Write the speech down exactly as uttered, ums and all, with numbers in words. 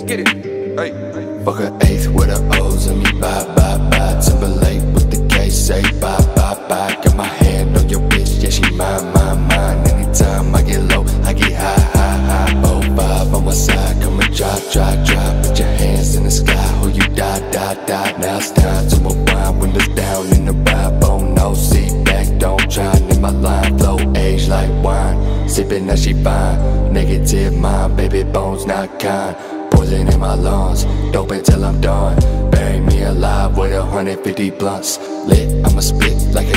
get it. Hey. Fuck an eighth with her O's and me bye bye bye. Timberlake with the K, say bye bye bye. Got my hand on your bitch, yeah she mine, mine, mine. Anytime I get low, I get high, high, high. Oh five on my side, come and drop, drop, drop. Put your hands in the sky, who you die, die, die. Now it's time to unwind, windows down in the ride. Bone no seat back, don't try. In my line, flow age like wine. Sippin' that she fine, negative mind, baby bones not kind. Poison in my lungs, dope until I'm done. Bury me alive with a hundred fifty blunts. Lit, I'ma spit like a